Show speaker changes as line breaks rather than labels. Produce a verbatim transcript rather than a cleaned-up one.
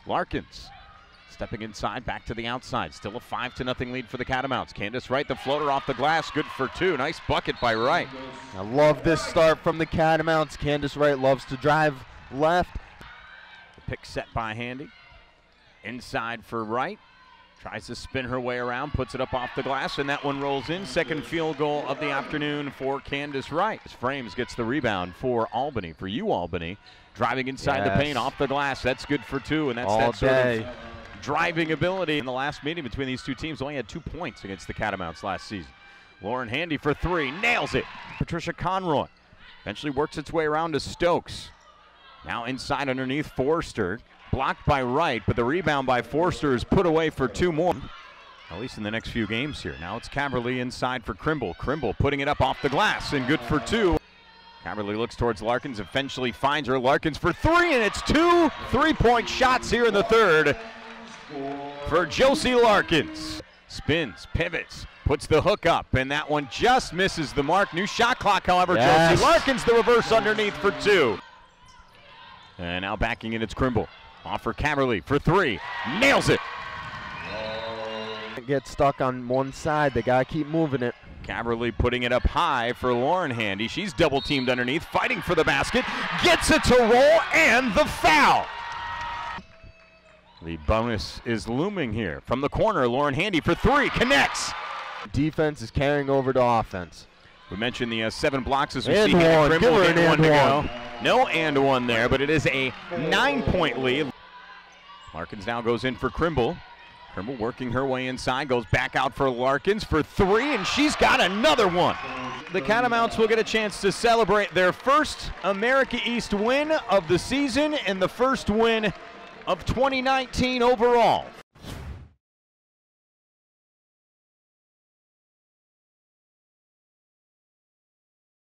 Larkins stepping inside, back to the outside. Still a five to nothing lead for the Catamounts. Candace Wright, the floater off the glass, good for two. Nice bucket by Wright.
I love this start from the Catamounts. Candace Wright loves to drive left.
The pick set by Handy. Inside for Wright. Tries to spin her way around, puts it up off the glass, and that one rolls in. Second field goal of the afternoon for Candace Wright. Frames gets the rebound for Albany, for UAlbany. Driving inside
yes.
the paint, off the glass. That's good for two, and that's
All
that sort
day.
of driving ability. In the last meeting between these two teams, only had two points against the Catamounts last season. Lauren Handy for three, nails it. Patricia Conroy eventually works its way around to Stokes. Now inside underneath Forster. Blocked by Wright, but the rebound by Forster is put away for two more, at least in the next few games here. Now it's Caberly inside for Crimble. Crimble putting it up off the glass and good for two. Caberly looks towards Larkins, eventually finds her. Larkins for three, and it's two three-point shots here in the third for Josie Larkins. Spins, pivots, puts the hook up, and that one just misses the mark. New shot clock, however.
Yes.
Josie Larkins, the reverse underneath for two. And now backing in, it's Crimble. Off for Caberly for three, nails it.
Get stuck on one side, they gotta keep moving it.
Caberly putting it up high for Lauren Handy. She's double teamed underneath, fighting for the basket, gets it to roll, and the foul. The bonus is looming here. From the corner, Lauren Handy for three, connects.
Defense is carrying over to offense.
We mentioned the uh, seven blocks as we
and
see
one.
Crimble
Give her
get
an
one to
and
go. No and one there, but it is a nine-point lead. Larkins now goes in for Crimble. Crimble working her way inside, goes back out for Larkins for three, and she's got another one. The Catamounts will get a chance to celebrate their first America East win of the season and the first win of twenty nineteen overall.